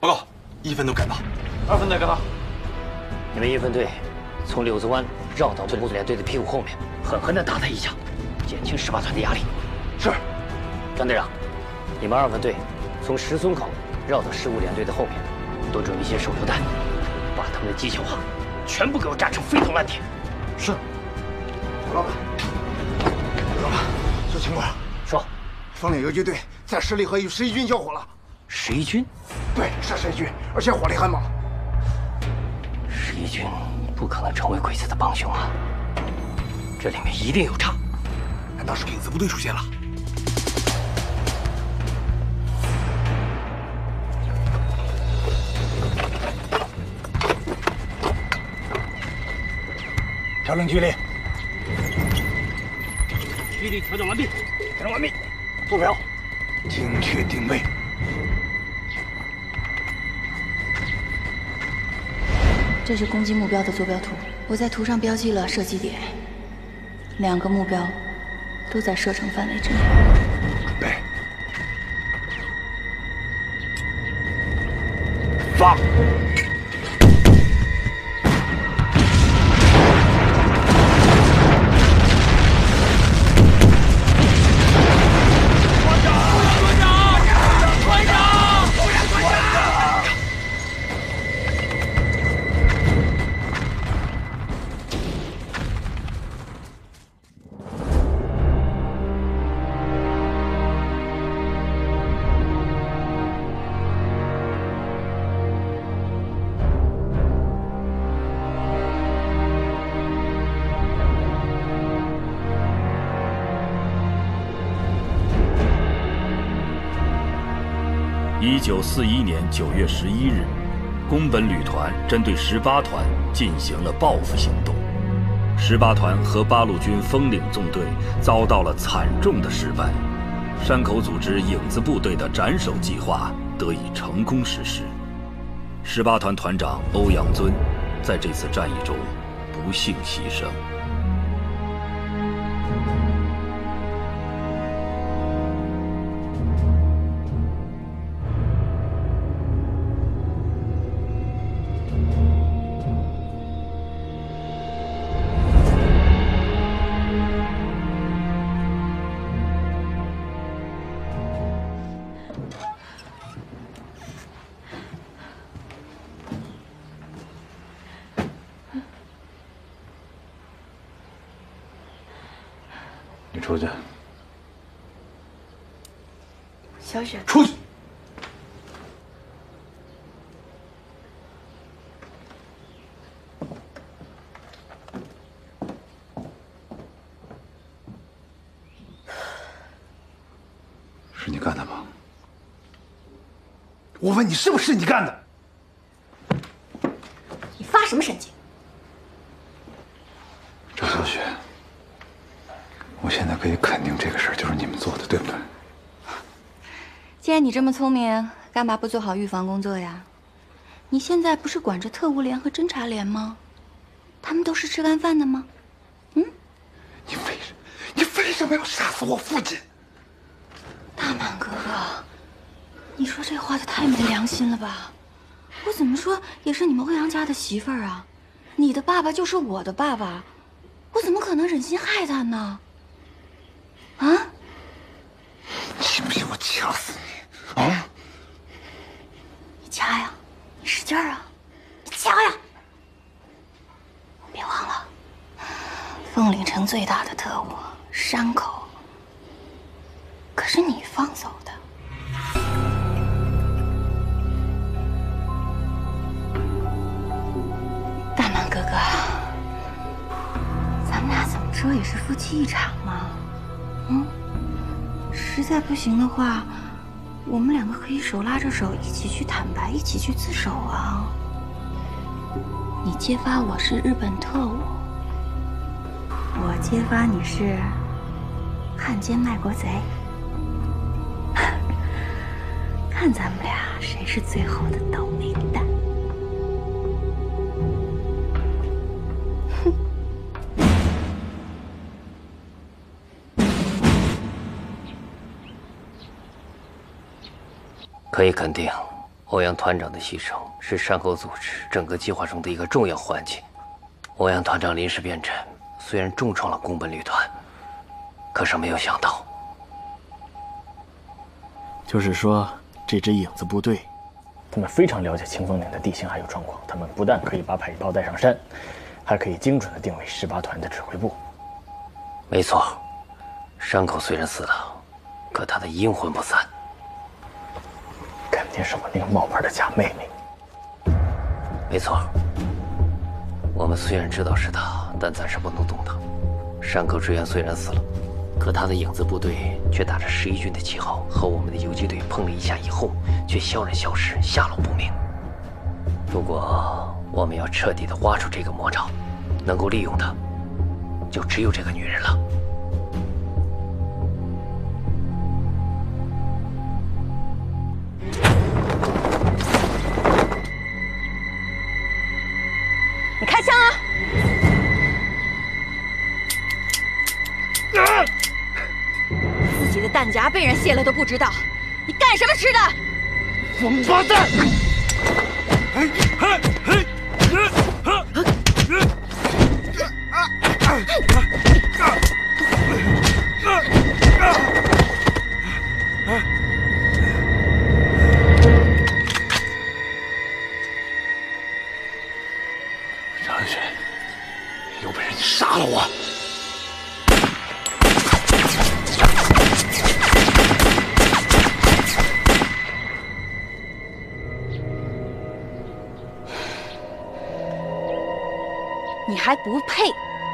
报告，1分都赶到 ，2分再赶到。 你们1分队从柳子湾绕到5联队的屁股后面，狠狠地打他一下，减轻18团的压力。 是。 张队长，你们2分队从石松口绕到15联队的后面，多准备些手榴弹，把他们的机械化全部给我炸成飞铜烂铁。 是。 老板，老板，有情况。 说， 枫岭游击队在十里河与11军交火了。 11军？ 对，是11军，而且火力很猛。 11军不可能成为鬼子的帮凶啊！这里面一定有诈。 难道是影子部队出现了？ 调整距离， 距离调整完毕， 调整完毕， 坐标， 精确定位。 这是攻击目标的坐标图，我在图上标记了射击点，2个目标都在射程范围之内。 准备，发。 1941年9月11日，宫本旅团针对18团进行了报复行动。18团和八路军枫岭纵队遭到了惨重的失败，山口组织影子部队的斩首计划得以成功实施。18团团长欧阳尊在这次战役中不幸牺牲。 你出去。 小雪， 出去。是你干的吗？我问你，是不是你干的？ 你发什么神经？ 赵小雪。我现在可以肯定这个事儿就是你们做的，对不对？ 既然你这么聪明，干嘛不做好预防工作呀？你现在不是管着特务连和侦察连吗？他们都是吃干饭的吗？嗯？ 你为什么要杀死我父亲？ 大满哥哥，你说这话的太没良心了吧？我怎么说也是你们欧阳家的媳妇儿啊，你的爸爸就是我的爸爸，我怎么可能忍心害他呢？啊！ 信不信我掐死你？啊！ 你掐呀，你使劲儿啊，你掐呀！别忘了，枫岭城最大的特务山口，可是你放走的。大满哥哥，咱们俩怎么说也是夫妻一场嘛。实在不行的话，我们2个可以手拉着手一起去坦白，一起去自首啊。你揭发我是日本特务，我揭发你是汉奸卖国贼，看咱们俩谁是最后的倒霉蛋。 可以肯定， 欧阳团长的牺牲是山口组织整个计划中的一个重要环节。欧阳团长临时变阵，虽然重创了宫本旅团，可是没有想到， 就是说这支影子部队，他们非常了解清风岭的地形还有状况，他们不但可以把迫击炮带上山，还可以精准地定位18团的指挥部。 没错，山口虽然死了，可他的阴魂不散。 肯定是我那个冒牌的假妹妹。 没错，我们虽然知道是他，但暂时不能动他。山口支援虽然死了，可他的影子部队却打着11军的旗号和我们的游击队碰了一下以后，却悄然消失，下落不明。如果我们要彻底的挖出这个魔爪，能够利用它，就只有这个女人了。 你开枪啊！自己的弹夹被人卸了都不知道，你干什么吃的？ 王八蛋！ 张安雪，有本事你杀了我！ 你还不配！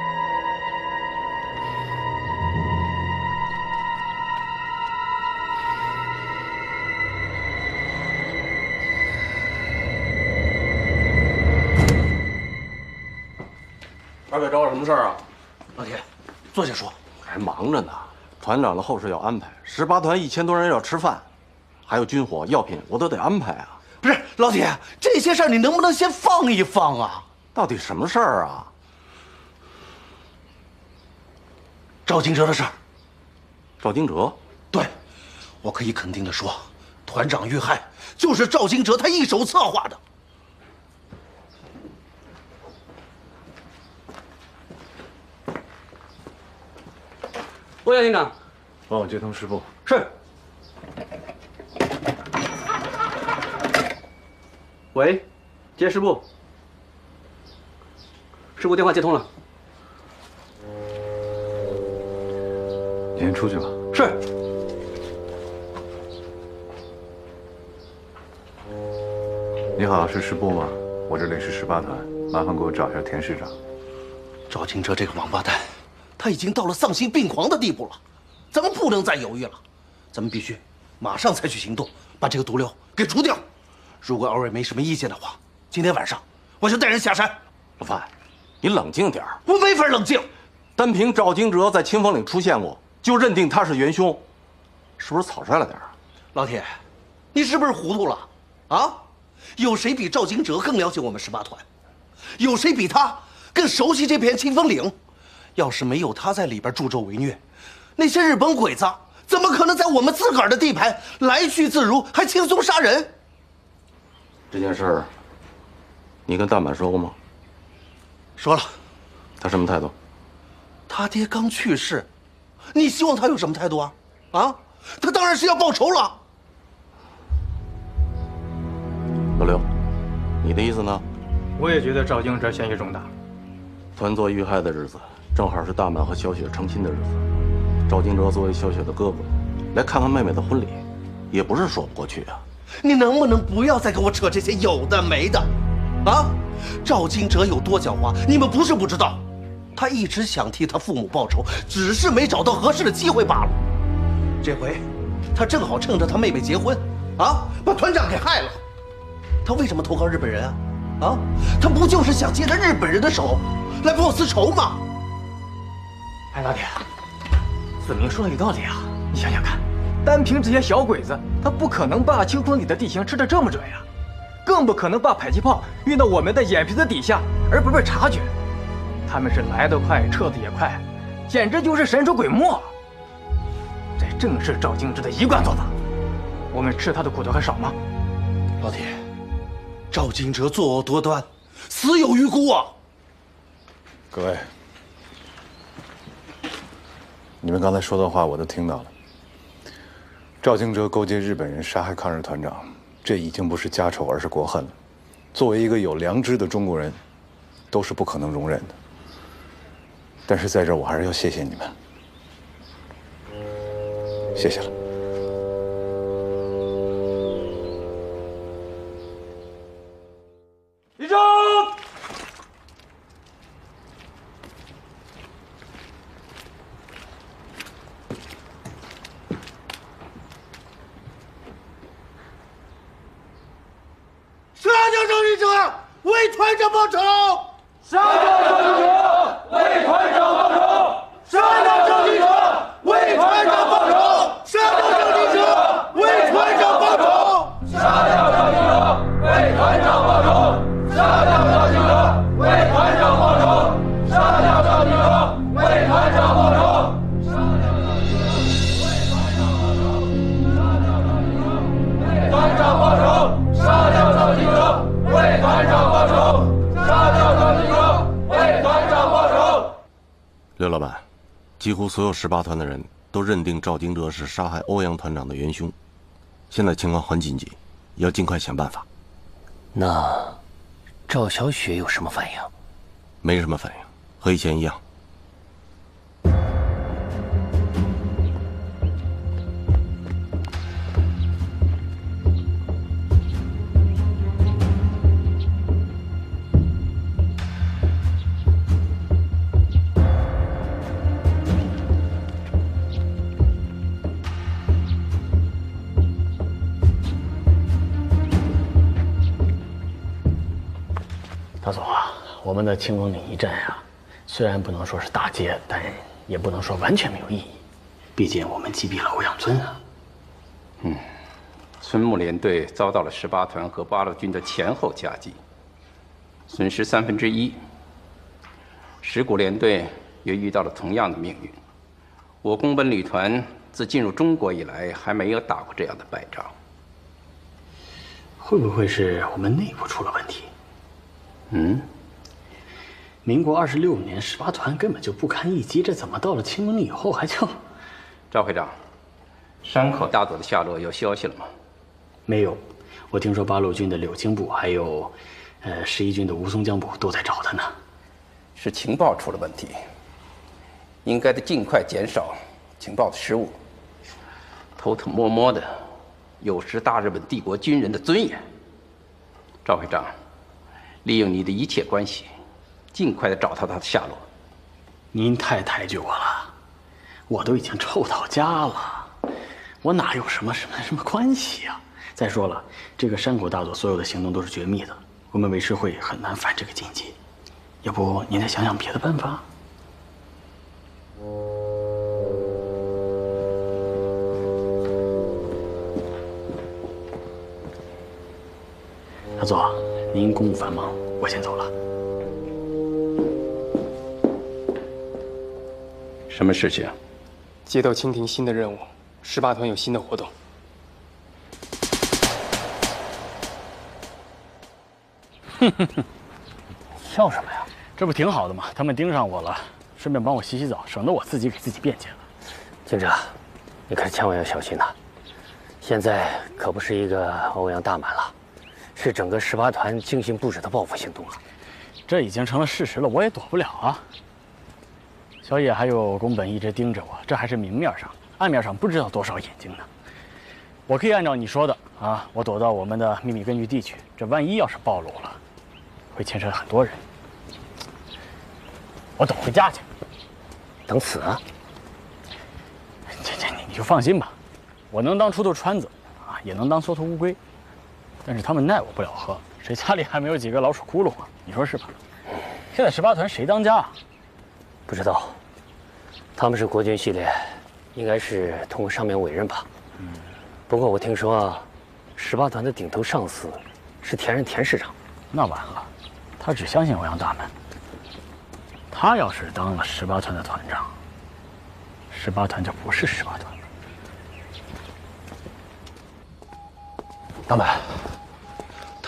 二位找我什么事儿啊？ 老铁，坐下说。 还忙着呢，团长的后事要安排，18团1000多人要吃饭，还有军火药品，我都得安排啊。 不是，老铁，这些事儿你能不能先放一放啊？ 到底什么事儿啊？ 赵金哲的事儿。 赵金哲？ 对，我可以肯定的说，团长遇害就是赵金哲他一手策划的。 欧阳营长， 帮我接通师部。 是。喂，接师部。师部电话接通了。 你先出去吧。 是。 你好，是师部吗？我这里是18团，麻烦给我找一下田师长。 赵金哲这个王八蛋，他已经到了丧心病狂的地步了，咱们不能再犹豫了，咱们必须马上采取行动，把这个毒瘤给除掉。如果二位没什么意见的话，今天晚上我就带人下山。 老范，你冷静点儿。 我没法冷静。 单凭赵金哲在清风岭出现过，就认定他是元凶，是不是草率了点儿？ 老铁，你是不是糊涂了？啊？有谁比赵金哲更了解我们18团？有谁比他更熟悉这片清风岭？要是没有他在里边助纣为虐，那些日本鬼子怎么可能在我们自个儿的地盘来去自如，还轻松杀人？ 这件事儿，你跟大满说过吗？ 说了。 他什么态度？ 他爹刚去世，你希望他有什么态度啊？啊，他当然是要报仇了。 老刘，你的意思呢？ 我也觉得赵金哲嫌疑重大。 团座遇害的日子，正好是大满和小雪成亲的日子。赵金哲作为小雪的哥哥，来看看妹妹的婚礼，也不是说不过去啊。 你能不能不要再跟我扯这些有的没的？啊，赵金哲有多狡猾，你们不是不知道。他一直想替他父母报仇，只是没找到合适的机会罢了。这回，他正好趁着他妹妹结婚，啊，把团长给害了。他为什么投靠日本人啊？啊，他不就是想借着日本人的手来报私仇吗？ 哎，老铁，子明说的有道理啊！你想想看，单凭这些小鬼子，他不可能把清风里的地形吃得这么准呀，更不可能把迫击炮运到我们的眼皮子底下而不被察觉。他们是来得快，撤得也快，简直就是神出鬼没。这正是赵金哲的一贯做法。我们吃他的苦头还少吗？ 老铁，赵金哲作恶多端，死有余辜啊！ 各位，你们刚才说的话我都听到了。赵金哲勾结日本人杀害抗日团长，这已经不是家丑，而是国恨了。作为一个有良知的中国人，都是不可能容忍的。但是在这儿，我还是要谢谢你们，谢谢了。 立正！ 杀掉胜利者，为团长报仇！ 杀掉胜利者，为团长报仇！ 杀掉胜利者，为团长报仇！杀掉胜利者，为团长报仇！ 杀掉胜利者，为团长报仇！杀掉胜利者，为团长报仇！杀掉胜利者，为团长报仇！杀掉胜利者，为团长报仇！杀掉胜利者，为团长报仇！杀掉胜利者，为团长报仇！ 刘老板，几乎所有18团的人都认定赵金哲是杀害欧阳团长的元凶，现在情况很紧急，要尽快想办法。 那赵小雪有什么反应？ 没什么反应，和以前一样。 大总啊，我们的清风岭一战呀，虽然不能说是大捷，但也不能说完全没有意义。毕竟我们击毙了欧阳尊啊。 孙木联队遭到了18团和八路军的前后夹击，损失1/3。石鼓联队也遇到了同样的命运。我宫本旅团自进入中国以来，还没有打过这样的败仗。 会不会是我们内部出了问题？民国26年，18团根本就不堪一击，这怎么到了清明以后还就…… 赵会长，山口大佐的下落有消息了吗？ 没有，我听说八路军的柳青部还有11军的吴淞江部都在找他呢。 是情报出了问题，应该得尽快减少情报的失误。偷偷摸摸的，有失大日本帝国军人的尊严。赵会长，利用你的一切关系，尽快的找到他的下落。 您太抬举我了，我都已经臭到家了，我哪有什么关系啊？再说了，这个山口大佐所有的行动都是绝密的，我们韦氏会很难犯这个禁忌。要不您再想想别的办法？大佐，您公务繁忙，我先走了。 什么事情？ 接到蜻蜓新的任务，18团有新的活动。 笑什么呀？这不挺好的吗？他们盯上我了，顺便帮我洗洗澡，省得我自己给自己辩解了。 金哲，你可是千万要小心呐！现在可不是一个欧阳大满了，是整个18团精心布置的报复行动啊！ 这已经成了事实了，我也躲不了啊。小野还有宫本一直盯着我，这还是明面上，暗面上不知道多少眼睛呢。我可以按照你说的啊，我躲到我们的秘密根据地去。这万一要是暴露了，会牵扯很多人。我等回家去， 等死啊！ 你就放心吧，我能当出头川子啊，也能当缩头乌龟，但是他们奈我不了何。谁家里还没有几个老鼠窟窿啊？你说是吧？现在18团谁当家啊？ 不知道，他们是国军系列，应该是通过上面委任吧。不过我听说，18团的顶头上司是田仁田师长。 那完了，他只相信欧阳大满。他要是当了18团的团长，18团就不是18团了。 大满，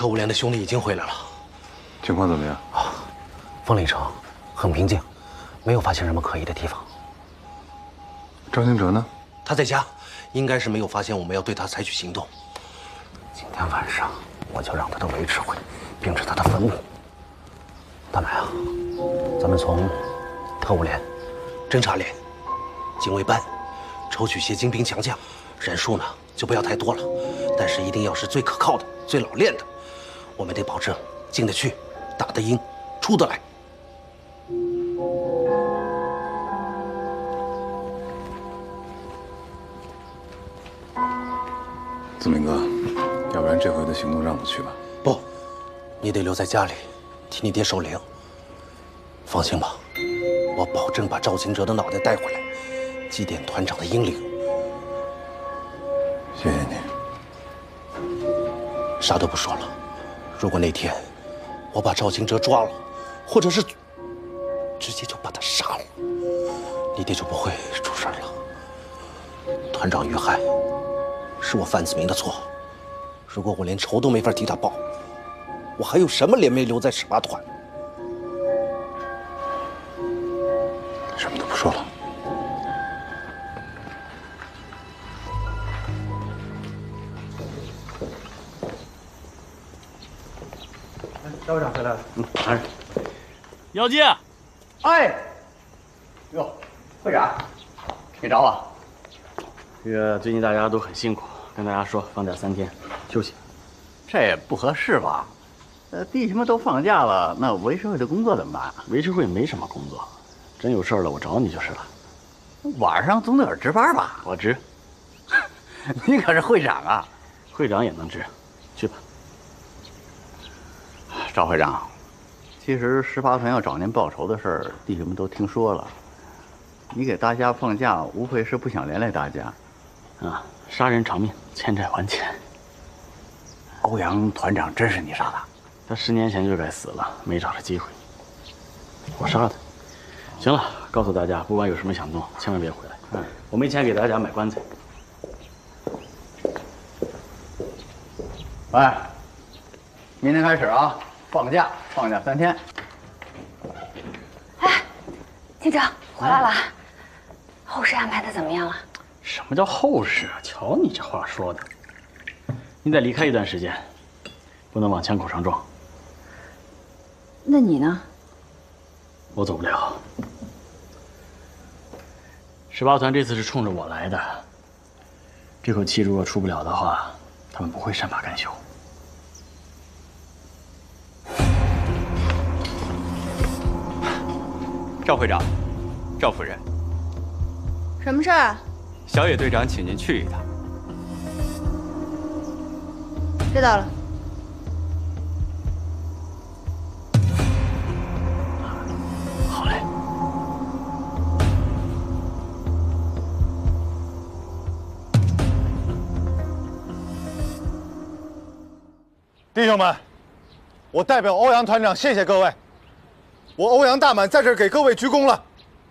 特务连的兄弟已经回来了， 情况怎么样？ 枫岭城很平静，没有发现什么可疑的地方。 赵兴哲呢？ 他在家，应该是没有发现我们要对他采取行动。 今天晚上我就让他的韦指挥并至他的坟墓。大买啊，咱们从特务连、 侦察连、警卫班抽取些精兵强将，人数呢就不要太多了，但是一定要是最可靠的、最老练的。我们得保证进得去、打得赢、出得来。 子明哥，要不然这回的行动让我去吧。 不，你得留在家里，替你爹守灵。放心吧，我保证把赵清哲的脑袋带回来，祭奠团长的英灵。 谢谢你。 啥都不说了，如果那天我把赵清哲抓了，或者是直接就把他杀了，你爹就不会出事了。团长遇害，是我范子明的错。如果我连仇都没法替他报，我还有什么脸面留在18团？ 什么都不说了。 赵会长回来了。 拿着。姚记， 哎，哟，会长，你找我？ 这个最近大家都很辛苦，跟大家说放假3天休息。 这也不合适吧？弟兄们都放假了，那维持会的工作怎么办？ 维持会没什么工作，真有事了我找你就是了。 晚上总得有值班吧？ 我值。 你可是会长啊！ 会长也能值，去吧。 赵会长，其实18团要找您报仇的事儿，弟兄们都听说了。你给大家放假，无非是不想连累大家。 啊，杀人偿命，欠债还钱。 欧阳团长真是你杀的？ 他10年前就该死了，没找着机会，我杀的。行了，告诉大家，不管有什么响动，千万别回来。我没钱给大家买棺材。 喂，明天开始啊，放假3天。 哎，厅长回来了，后事安排的怎么样了？ 什么叫后事啊？瞧你这话说的，你得离开一段时间，不能往枪口上撞。 那你呢？ 我走不了。18团这次是冲着我来的，这口气如果出不了的话，他们不会善罢甘休。 赵会长，赵夫人， 什么事儿？ 小野队长请您去一趟。 知道了。 好嘞。 弟兄们，我代表欧阳团长谢谢各位。我欧阳大满在这儿给各位鞠躬了。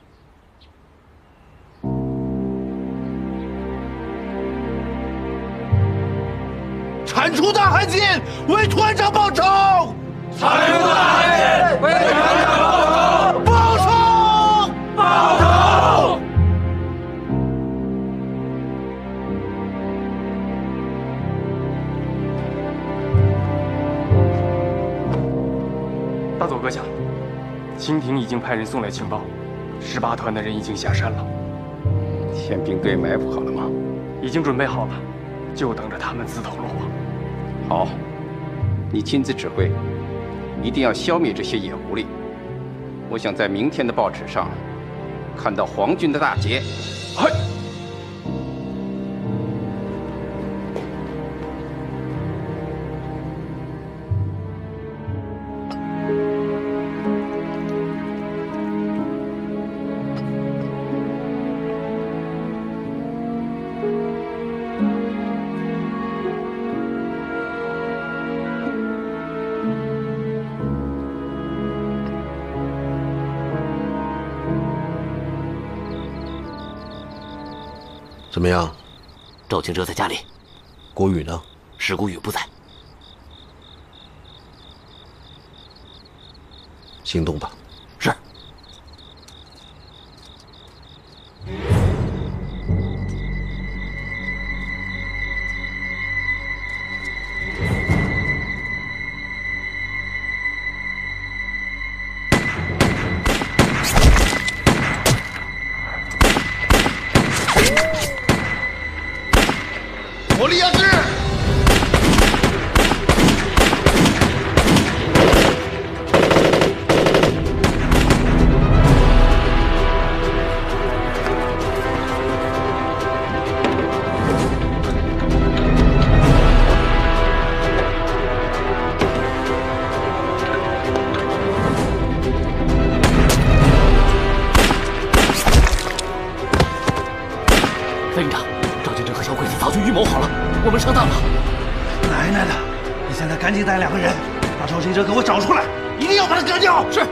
铲除大汉奸，为团长报仇！ 铲除大汉奸，为团长报仇！报仇！ 大佐阁下，清廷已经派人送来情报，18团的人已经下山了。 宪兵队埋伏好了吗？ 已经准备好了，就等着他们自投罗网。 好，你亲自指挥，一定要消灭这些野狐狸。我想在明天的报纸上看到皇军的大捷。 嗨！ 怎么样？ 赵清哲在家里。 郭宇呢？ 石谷宇不在。 行动吧。 是。 火力压制！ 副营长，赵金哲和小鬼子早就预谋好了，我们上当了。 奶奶的！你现在赶紧带2个人，把赵金哲给我找出来，一定要把他干掉！ 是。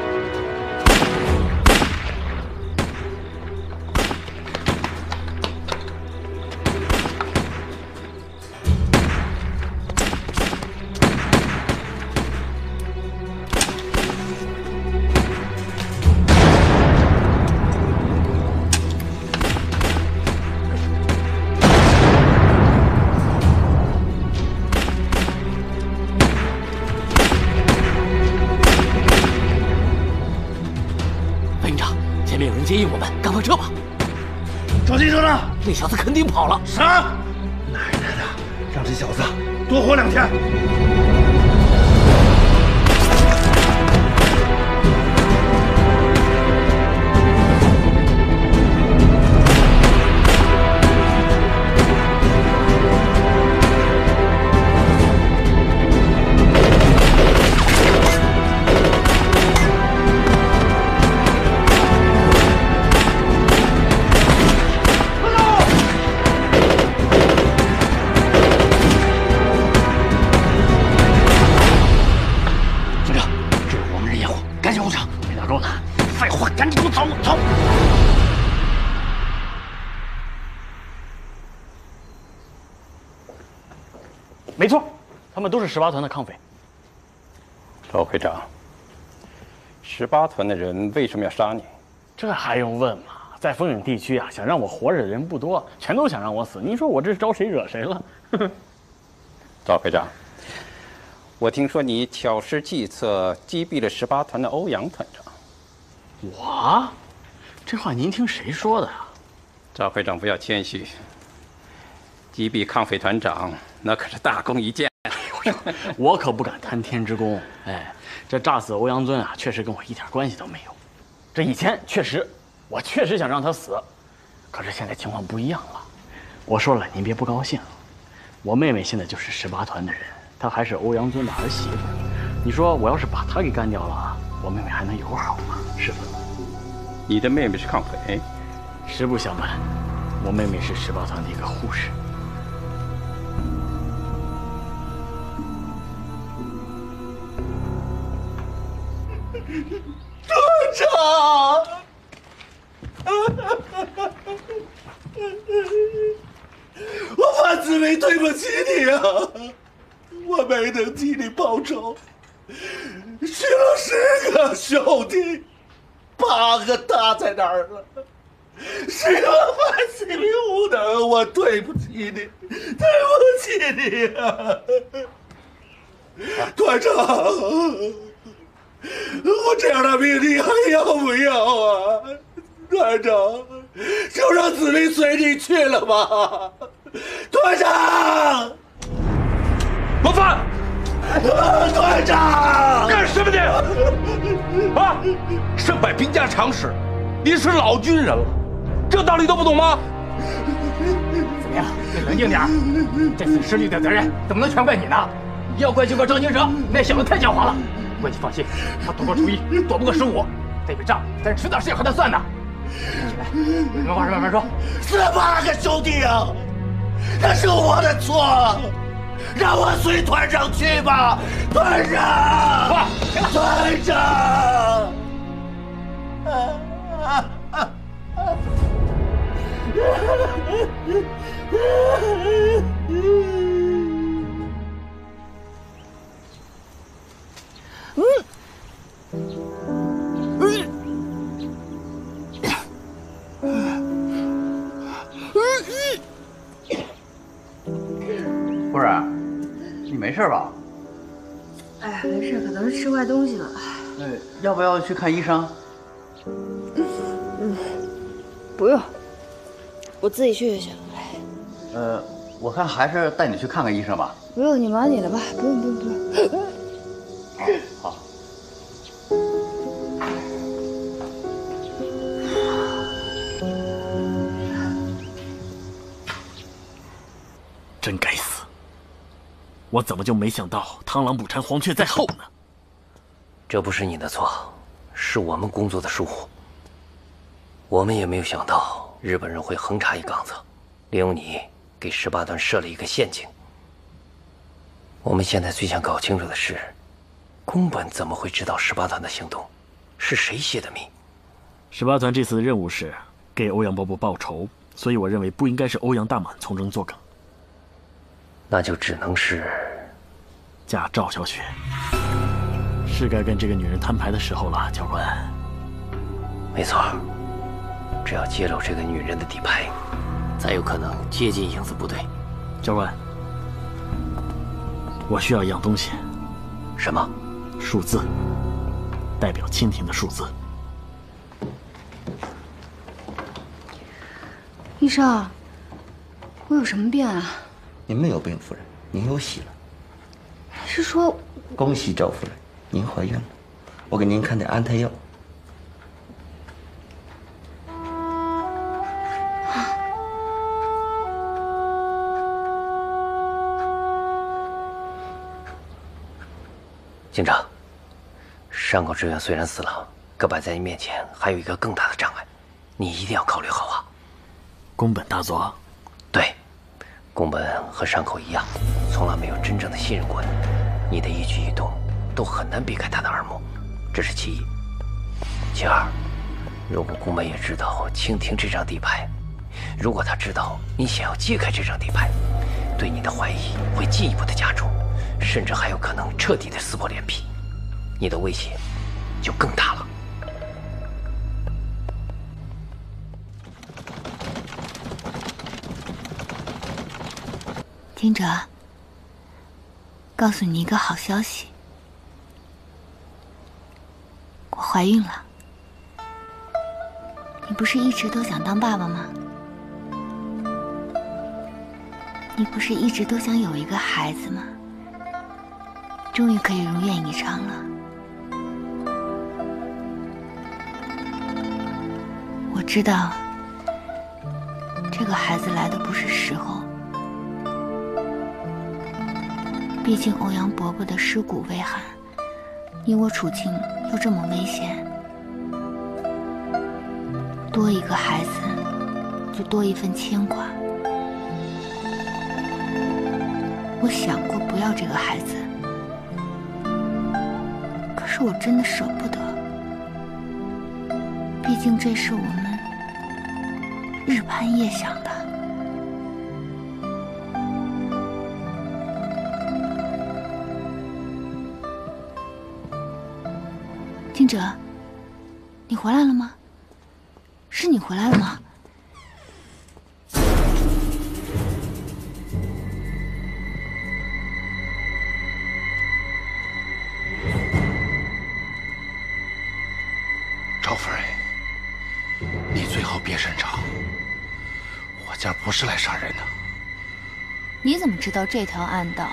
接应我们，赶快撤吧！ 赵金哲呢？ 那小子肯定跑了。 啥？奶奶的，让这小子多活2天！ 没错，他们都是18团的抗匪。 赵会长，18团的人为什么要杀你？ 这还用问吗？在风影地区啊，想让我活着的人不多，全都想让我死。你说我这是招谁惹谁了？ 赵会长，我听说你巧施计策击毙了18团的欧阳团长。 我？这话您听谁说的啊？ 赵会长不要谦虚，击毙抗匪团长那可是大功一件。 我可不敢贪天之功。哎，这炸死欧阳尊啊，确实跟我一点关系都没有。这以前我确实想让他死，可是现在情况不一样了。我说了，您别不高兴。我妹妹现在就是18团的人，她还是欧阳尊的儿媳妇。你说我要是把她给干掉了，我妹妹还能友好吗？师傅， 你的妹妹是抗匪？ 实不相瞒，我妹妹是18团的一个护士。 团长，我万子梅对不起你啊，我没能替你报仇，娶了10个兄弟，8个搭在哪儿了？是我反省无能，我对不起你，对不起你啊，团长。我这样的命你还要不要啊，团长？就让子明随你去了吧，团长。 王范， 团长， 干什么你？啊，胜败兵家常事，你是老军人了，这道理都不懂吗？ 怎么样？你冷静点，这次失利的责任怎么能全怪你呢？要怪就怪赵金哲，那小子太狡猾了。不过你放心，他躲过初一，躲不过15，这笔账咱迟早是要和他算的。起来，有什么话慢慢说。 18个兄弟啊，那是我的错，让我随团长去吧，团长，团长。 事吧？ 哎呀，没事，可能是吃坏东西了。 要不要去看医生？ 不用，我自己去就行。 我看还是带你去看看医生吧。 不用，你忙你的吧，不用。 好。 真该死！我怎么就没想到螳螂捕蝉，黄雀在后呢？ 这不是你的错，是我们工作的疏忽。我们也没有想到日本人会横插一杠子，利用你给18团设了一个陷阱。我们现在最想搞清楚的是，宫本怎么会知道18团的行动？是谁泄的密 ？18团这次的任务是给欧阳伯伯报仇，所以我认为不应该是欧阳大满从中作梗。 那就只能是嫁赵小雪。是该跟这个女人摊牌的时候了，教官。 没错，只要揭露这个女人的底牌，才有可能接近影子部队。 教官，我需要一样东西。 什么？ 数字，代表清廷的数字。 医生，我有什么病啊？ 您没有病，夫人，您有喜了。 是说？ 恭喜赵夫人，您怀孕了。我给您看点安胎药。 警长，山口志远虽然死了，可摆在你面前还有一个更大的障碍，你一定要考虑好啊。 宫本大佐。 对，宫本和山口一样，从来没有真正的信任过你，你的一举一动都很难避开他的耳目，这是其一。其二，如果宫本也知道清廷这张底牌，如果他知道你想要揭开这张底牌，对你的怀疑会进一步的加重，甚至还有可能彻底的撕破脸皮，你的威胁就更大了。 听着，告诉你一个好消息，我怀孕了。你不是一直都想当爸爸吗？你不是一直都想有一个孩子吗？终于可以如愿以偿了。我知道，这个孩子来的不是时候。毕竟欧阳伯伯的尸骨未寒，你我处境又这么危险，多一个孩子，就多一份牵挂。我想过不要这个孩子，可是我真的舍不得。毕竟这是我们日盼夜想的。听者，你回来了吗？是你回来了吗？ 赵夫人，你最好别擅长。我家不是来杀人的。 你怎么知道这条暗道？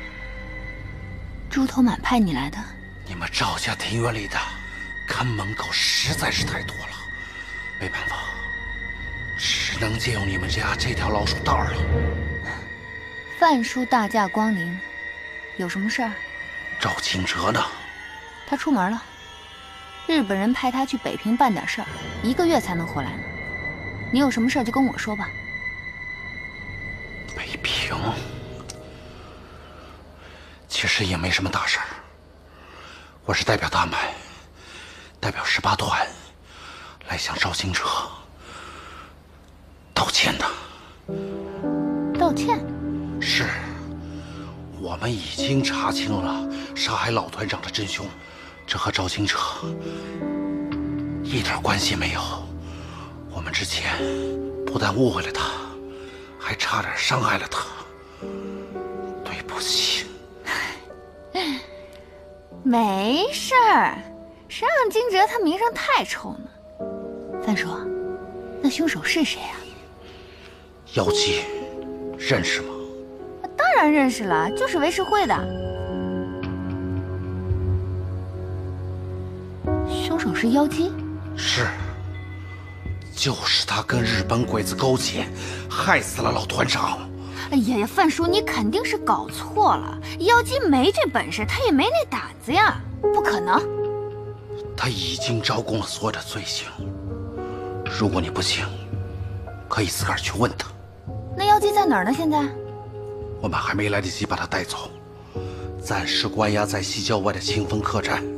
猪头满派你来的？ 你们赵家庭院里的看门狗实在是太多了，没办法，只能借用你们家这条老鼠道了。 范叔大驾光临，有什么事儿？ 赵清哲呢？ 他出门了。日本人派他去北平办点事儿，1个月才能回来呢。你有什么事儿就跟我说吧。 北平，其实也没什么大事儿。我是代表大满，代表18团，来向赵清哲道歉的。 道歉？ 是，我们已经查清了杀害老团长的真凶，这和赵清哲一点关系没有。我们之前不但误会了他，还差点伤害了他。对不起。 没事儿，谁让金哲他名声太臭呢？范叔，那凶手是谁啊？ 妖姬，认识吗？ 我当然认识了，就是维持会的。凶手是妖姬？ 是，就是他跟日本鬼子勾结，害死了老团长。 哎呀呀，范叔，你肯定是搞错了，妖姬没这本事，他也没那胆子呀，不可能。 他已经招供了所有的罪行，如果你不信，可以自个儿去问他。 那妖姬在哪儿呢？现在？ 我们还没来得及把他带走，暂时关押在西郊外的清风客栈。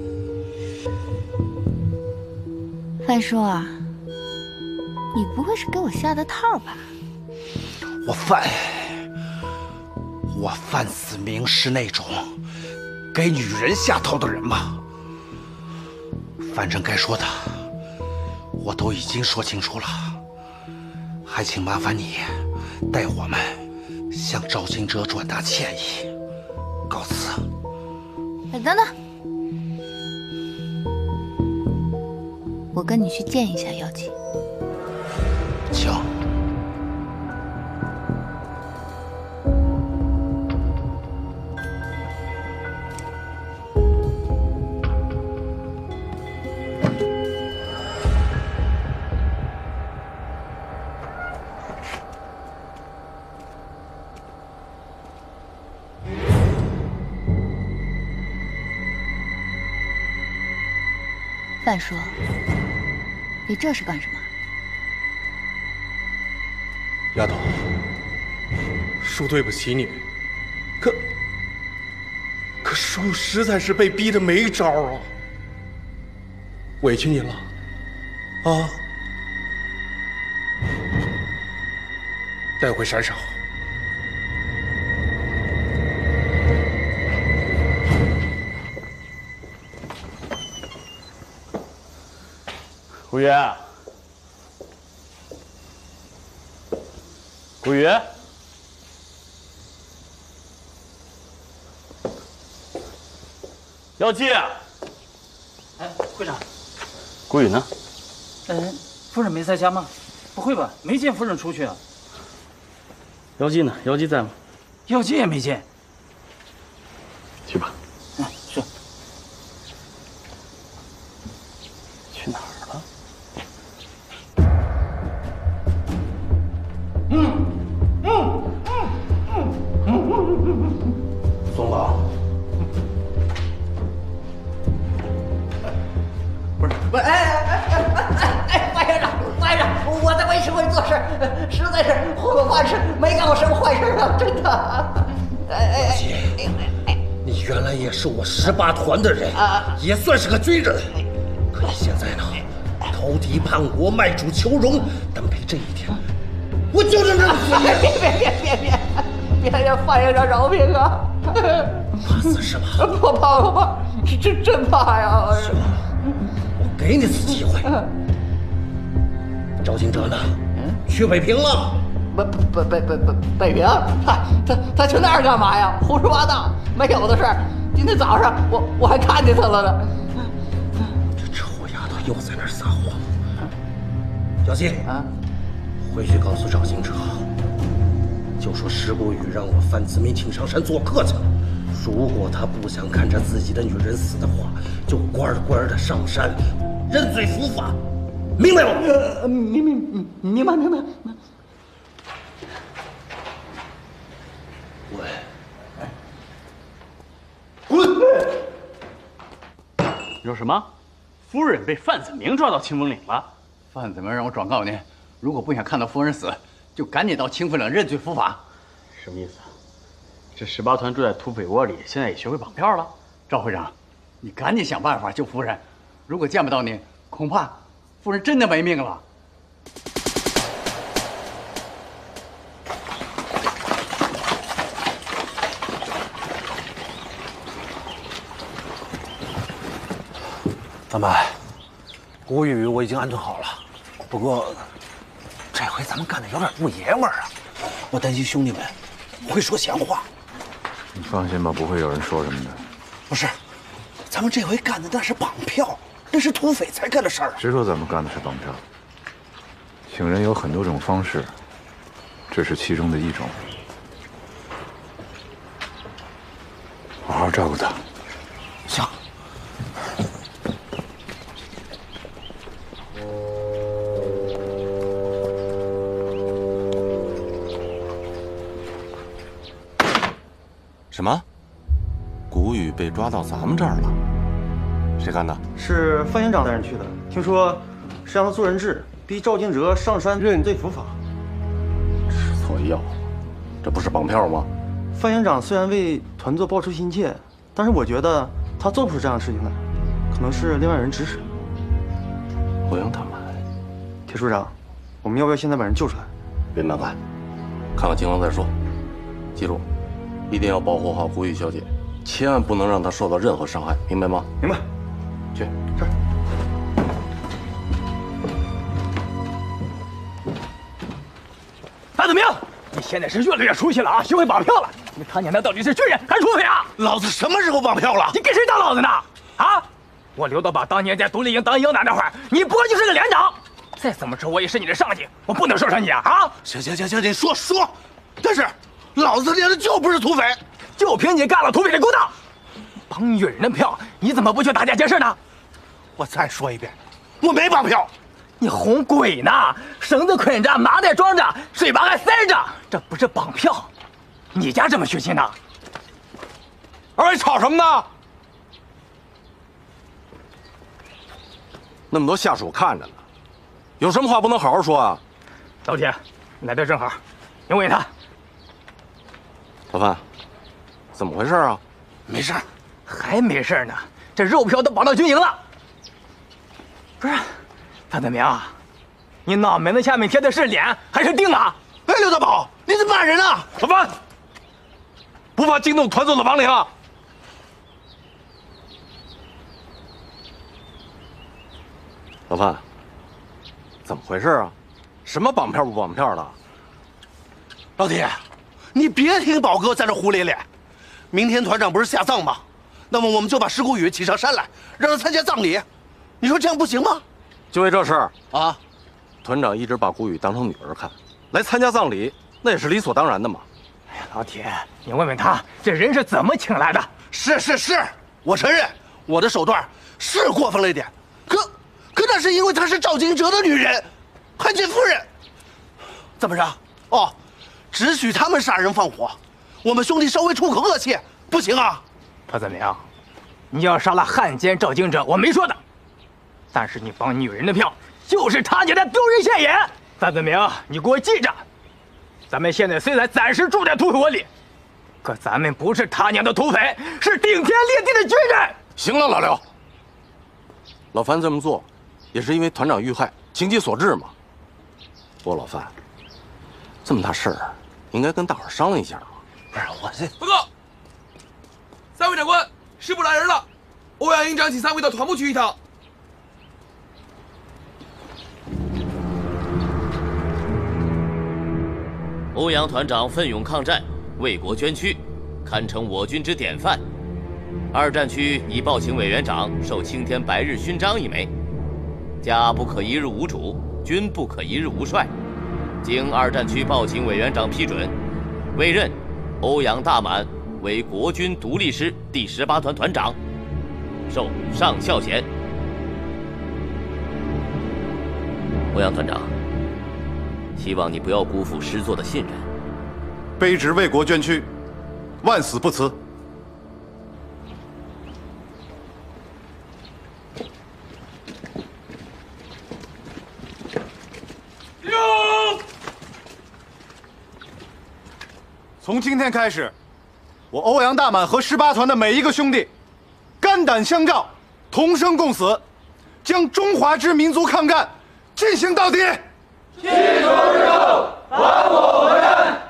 范叔啊，你不会是给我下的套吧？ 我范子明是那种给女人下套的人吗？反正该说的我都已经说清楚了，还请麻烦你代我们向赵金哲转达歉意，告辞。 哎，等等，我跟你去见一下妖姬。 请。 范叔，你这是干什么？ 丫头，叔对不起你，可叔实在是被逼得没招啊，委屈你了，啊！带回山上。 古雨，古雨，妖姬， 哎，会长， 古雨呢？ 夫人没在家吗？不会吧，没见夫人出去啊。 妖姬呢？妖姬在吗？ 妖姬也没见。 去吧。 是。 去哪儿了？ 松绑。 不是，范院长，我在维持会做事，实在是混口饭吃，没干过什么坏事啊，真的。 你原来也是我18团的人，也算是个军人，可你现在呢，投敌叛国，卖主求荣，单凭这一点，我就认了你。 别，范院长饶命啊！ 怕死是吧？ 不怕，真怕呀！ 是吗？我给你次机会。赵金哲呢？去北平了。 北平？他去那儿干嘛呀？胡说八道，没有的事儿。今天早上我还看见他了呢。 这臭丫头又在那儿撒谎。小金回去告诉赵金哲，就说石不语让我范子明请上山做客去了。如果他不想看着自己的女人死的话，就乖乖的上山认罪伏法，明白吗？ 明白。 滚！你说什么？夫人被范子明抓到清风岭了？ 范子明让我转告您，如果不想看到夫人死，就赶紧到清风岭认罪伏法。 什么意思啊？这18团住在土匪窝里，现在也学会绑票了？ 赵会长，你赶紧想办法救夫人。如果见不到您，恐怕夫人真的没命了。 三白，古雨我已经安顿好了，不过这回咱们干的有点不爷们儿啊，我担心兄弟们会说闲话。 你放心吧，不会有人说什么的。 不是， 咱们这回干的那是绑票，那是土匪才干的事儿。 谁说咱们干的是绑票？请人有很多种方式，这是其中的一种。好好照顾他。 行。 什么？谷雨被抓到咱们这儿了？谁干的？ 是范营长带人去的。听说是让他做人质，逼赵金哲上山认罪伏法。 吃错药，这不是绑票吗？ 范营长虽然为团座报出心切，但是我觉得他做不出这样的事情来，可能是另外人指使。 欧阳大满， 铁处长，我们要不要现在把人救出来？ 别麻烦，看看情况再说。记住，一定要保护好谷雨小姐，千万不能让她受到任何伤害，明白吗？ 明白。 去。 是。 范子明，你现在是越来越出息了啊，学会绑票了。你他娘的到底是军人还是土匪啊？ 老子什么时候绑票了？ 你跟谁当老子呢？啊！我刘大宝当年在独立营当营长那会儿，你不过就是个连长。再怎么说，我也是你的上级，我不能说你啊！啊！ 行，你说。但是，老子练的就不是土匪， 就凭你干了土匪的勾当，绑女人的票，你怎么不去打架劫事呢？ 我再说一遍，我没绑票。 你哄鬼呢？绳子捆着，麻袋装着，水把还塞着，这不是绑票。你家这么血腥呢？ 二位吵什么呢？那么多下属看着呢，有什么话不能好好说啊？ 老铁，你来的正好，你问他。 老范，怎么回事啊？ 没事， 还没事呢。这肉票都绑到军营了。不是，范子明，你脑门子下面贴的是脸还是腚啊？ 哎，刘大宝，你怎么骂人啊？ 老范，不怕惊动团座的亡灵啊？老范，怎么回事啊？什么绑票不绑票的？ 老铁，你别听宝哥在这胡咧咧。明天团长不是下葬吗？那么我们就把石谷雨请上山来，让他参加葬礼。你说这样不行吗？ 就为这事儿啊， 团长一直把谷雨当成女儿看，来参加葬礼那也是理所当然的嘛。 哎呀，老铁，你问问他，这人是怎么请来的？ 是，我承认我的手段是过分了一点，可那是因为她是赵金哲的女人，汉奸夫人。怎么着？哦，只许他们杀人放火，我们兄弟稍微出口恶气，不行啊？ 他怎么样？你要杀了汉奸赵金哲，我没说的。但是你绑女人的票，就是他娘的丢人现眼。范子明，你给我记着，咱们现在虽然暂时住在土匪窝里，可咱们不是他娘的土匪，是顶天立地的军人。 行了，老刘，老樊这么做，也是因为团长遇害，情急所致嘛。不过老樊，这么大事儿，应该跟大伙儿商量一下啊。 不是我这报告，三位长官，师部来人了，欧阳营长请三位到团部去一趟。 欧阳团长奋勇抗战，为国捐躯，堪称我军之典范。二战区已报请委员长授青天白日勋章1枚。家不可一日无主，军不可一日无帅。经二战区报请委员长批准，委任欧阳大满为国军独立师第18团团长，授上校衔。欧阳团长，希望你不要辜负师座的信任。 卑职为国捐躯，万死不辞。从今天开始，我欧阳大满和18团的每一个兄弟，肝胆相照，同生共死，将中华之民族抗战进行到底。 气数之后，还我何人？